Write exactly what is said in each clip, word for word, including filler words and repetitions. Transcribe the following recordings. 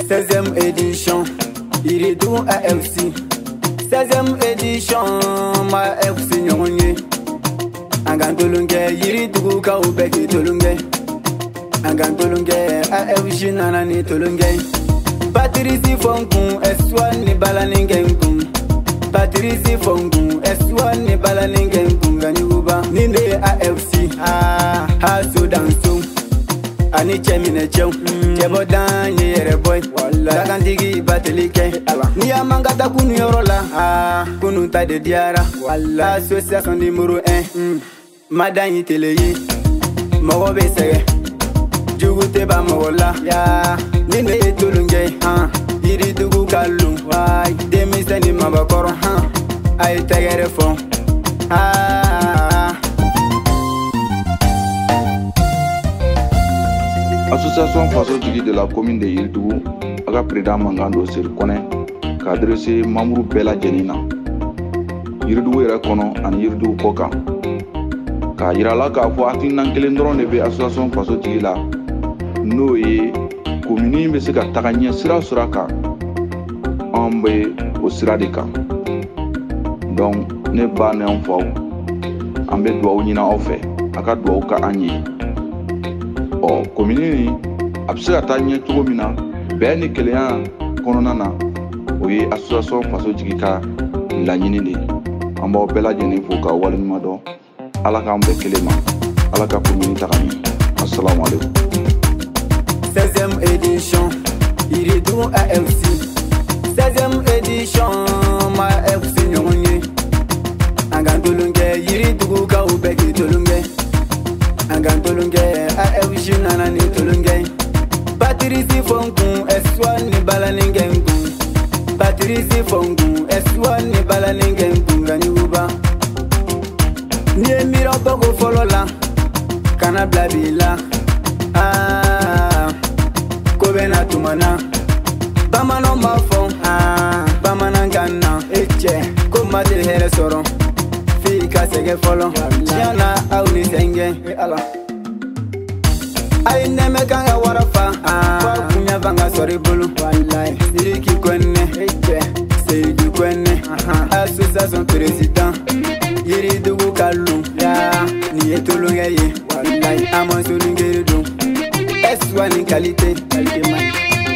seizième édition, Iridou A F C. seizième édition, ma F C nyonye. Angantolunge, Iridou ka ubeki tolunge. Angantolunge, A F C nanani tolunge. Patrici Fonkou, Eswan ni balaningenkum. Patrici Fonkou, Eswan ni balaningenkum. Ganyuba, Ninde A F C, ah, ha Sudan so. Ani chemine chou, chebo dan yere boy. Takantigi batelike, ni amangata kunu yorola, ah, kunu ta de diara. Association numéro un, madan yiteleye, mogo besege, jugute ba mogola, ya, nine yetulunge, ah, Iridou kalum, wai, demise ni mabakoro, ah, ay tegere fon, ah. Association Faso Jigi de la commune de Iridou, aga président Mangando Sirkone, ka adressé membre Bella Jenina. Iridou yɛrɛ kɔnɔ ani Iridou kɔ kan. Ka yira la k'a fɔ hakilina kelen dɔrɔn de bɛ association Faso Jigi la. N'o ye commune bɛ se ka taga ɲɛ sira sira kan. An bɛ o sira de kan. Donc ne ba ni an faw, an bɛ dugawu ɲini aw fɛ. A ka dugawu ka an ye. Ɔ commune ni a bɛ se ka taa ɲɛ cogo min na, bɛn ni kelenya kɔnɔna na, o ye association Faso Jigi ka laɲini de ye. An b'aw bɛɛ lajɛlen fo k'aw waleɲuman dɔn. Ala k'an bɛɛ kelen ma. Ala ka commune taga ɲɛ. Assalamu alaikum. seizième édition, Iridou A F C. seizième édition, ma F C nyonye. Angantolunge, Iridou ka ubeki tolunge. Angantolunge, A F C nanani tolunge. Patrici Fonkou, Eswan ni balaningenkum. Patrici Fonkou, Eswan ni balaningenkum ganyuba. Ni mira boko folola, kana blabila. Ah, kobena tumana. Bamano mafon, ah, bamana gana. Eche, komate hele soron. Fika sege folon, chiana au ni senge. Ala. Ay neme kanga warafa, ah, kunya vanga sori bulu. Wallahi, siriki kwenne, eche, siriki kwenne. Association président, Iridou kalum, ya, ni etolunge ye. Wallahi, amon solunge do. Eswan ni qualité, qualité man.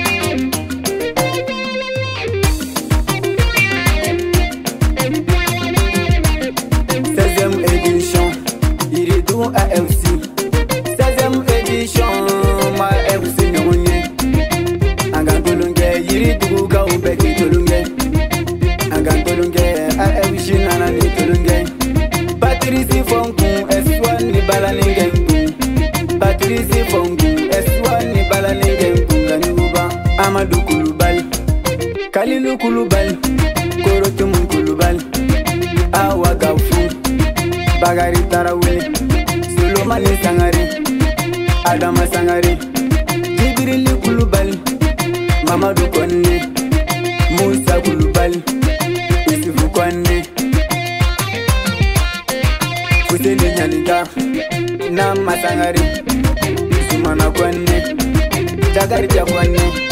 seizième édition, Iridou A F C. seizième édition, ma F C nyonye. Angantolunge, Iridou ka ubeki tolunge. Angantolunge, A F C nanani tolunge. Patrici Fonkou, Eswan ni balaningenkum. Patrici Fonkou, Eswan ni balaningenkum ganyuba. Amadou Koulibaly, Kalilou Koulibaly, Korotumun Koulibaly, Awa Gafou, Bagari Tarawele, Solomani Sangare, Adama Sangare, Djibril Koulibaly, Mamadou Konne, Moussa Koulibaly, Issoufou Konne, Fousseni Nyalika, Nama Sangare, Soumana Konne, Jagari Konne.